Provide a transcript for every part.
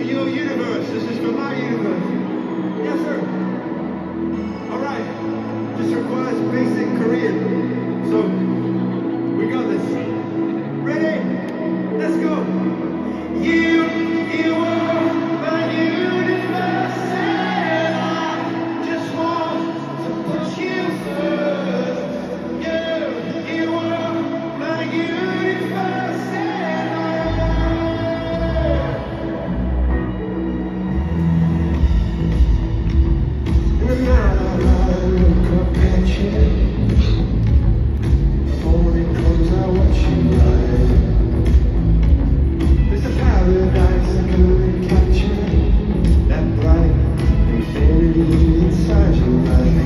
your universe. This is for my universe. Yes, sir. All right. Just requires basic Korean. So, we got this. Ready? Let's go. You are my universe, and I just want to put you first. You are my universe, and in the night I look up at you. The morning comes, I watch you ride. There's a paradise I couldn't capture. That bright infinity inside your eyes.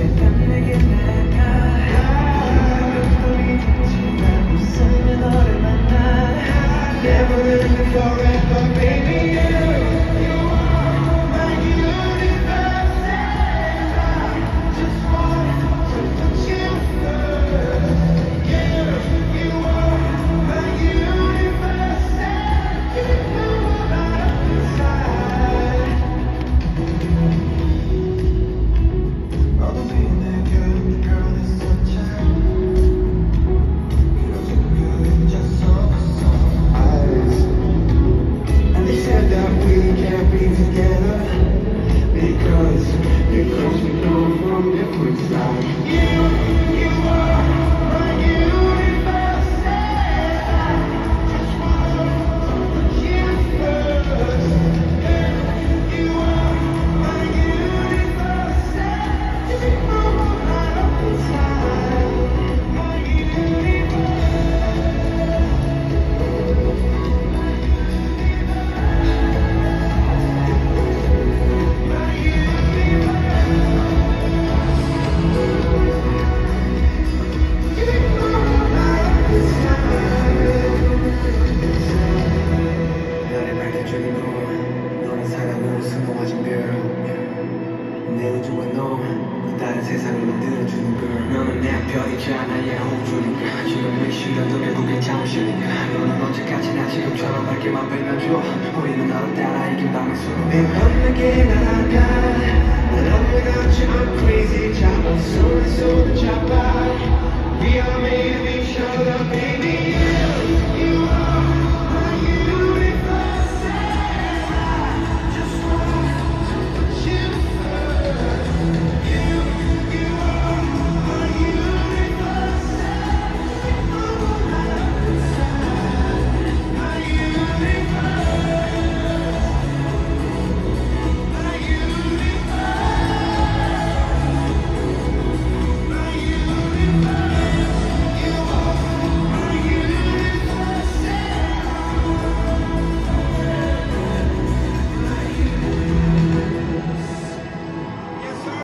Never living forever, baby. You are my universe, and I just want to put you first. You are my universe, and you know right inside. All the pain that girl is sunshine. You don't look good, just soft eyes. And they said that we can't be together because we come from different sides. You are my universe, and I just want to put you first. You are my universe, and you know right up inside. My universe. 별의 밝혀주는 거 너는 사랑으로 성공하신 girl 내 우주와 너 다른 세상을 만들어주는 girl 너는 내 별이자 나의 호주니까 지금 시간도 결국엔 잠시니까 너는 언제까지나 지금처럼 밝게만 빛나줘 우리는 너를 따라 이긴 밤의 수로 매번 내게 날아가 난 without you I'm crazy 잡아 손에 손을 잡아 We are made of each other baby